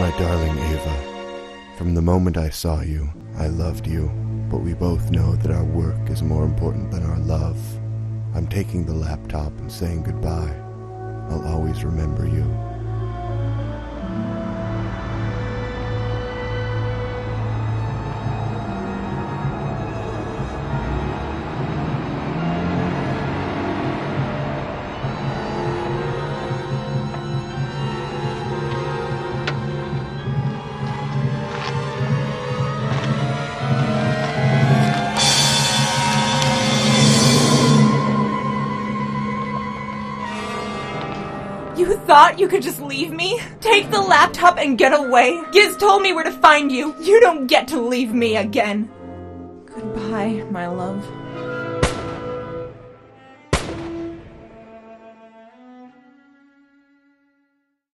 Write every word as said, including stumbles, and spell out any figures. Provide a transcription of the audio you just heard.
My darling Ava, from the moment I saw you, I loved you, but we both know that our work is more important than our love. I'm taking the laptop and saying goodbye. I'll always remember you. You thought you could just leave me? Take the laptop and get away? Giz told me where to find you. You don't get to leave me again. Goodbye, my love.